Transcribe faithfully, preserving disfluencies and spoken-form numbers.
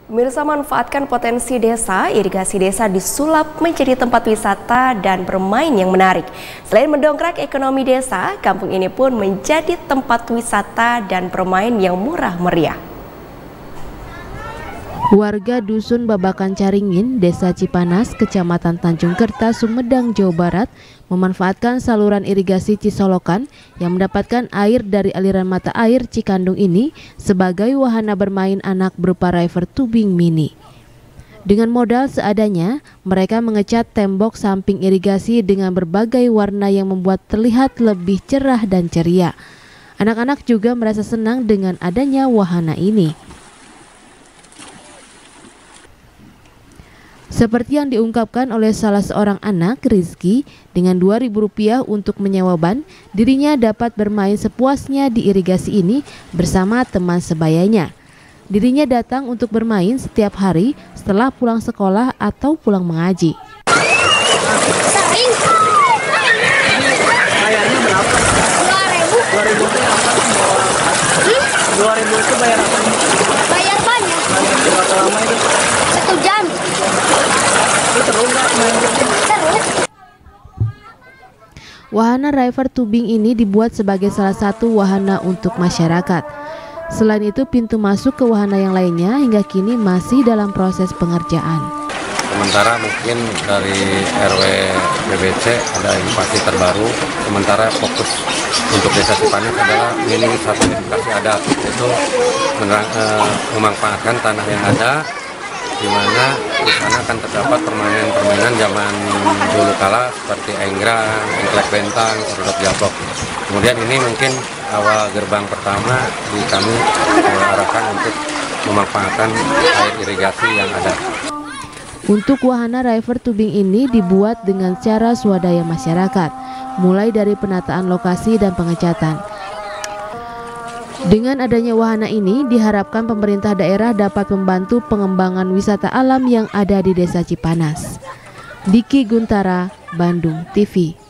Pemirsa, manfaatkan potensi desa, irigasi desa disulap menjadi tempat wisata dan bermain yang menarik. Selain mendongkrak ekonomi desa, kampung ini pun menjadi tempat wisata dan bermain yang murah meriah. Warga Dusun Babakan Caringin, Desa Cipanas, Kecamatan Tanjung Kerta, Sumedang, Jawa Barat, memanfaatkan saluran irigasi Cisolokan yang mendapatkan air dari aliran mata air Cikandung ini sebagai wahana bermain anak berupa river tubing mini. Dengan modal seadanya, mereka mengecat tembok samping irigasi dengan berbagai warna yang membuat terlihat lebih cerah dan ceria. Anak-anak juga merasa senang dengan adanya wahana ini. Seperti yang diungkapkan oleh salah seorang anak, Rizky, dengan dua ribu rupiah untuk menyewa ban, dirinya dapat bermain sepuasnya di irigasi ini bersama teman sebayanya. Dirinya datang untuk bermain setiap hari setelah pulang sekolah atau pulang mengaji. Sering. Bayarnya berapa? dua ribu. dua ribu itu apa? dua ribu itu bayar apa? Bayar banyak. Berapa lama itu? Satu jam. Itu seru nggak main gitu? Seru. Wahana river tubing ini dibuat sebagai salah satu wahana untuk masyarakat. Selain itu, pintu masuk ke wahana yang lainnya hingga kini masih dalam proses pengerjaan. Sementara mungkin dari R W B B C ada inovasi terbaru. Sementara fokus untuk Desa Cipanas adalah ini satu edukasi adat, yaitu memanfaatkan tanah yang ada, di mana di sana akan terdapat permainan-permainan zaman dulu kala seperti enggrang, engklek bentang, rodok jablok. Kemudian ini mungkin awal gerbang pertama di kami arahkan untuk memanfaatkan air irigasi yang ada. Untuk wahana river tubing ini dibuat dengan cara swadaya masyarakat, mulai dari penataan lokasi dan pengecatan. Dengan adanya wahana ini, diharapkan pemerintah daerah dapat membantu pengembangan wisata alam yang ada di Desa Cipanas. Diki Guntara, Bandung T V.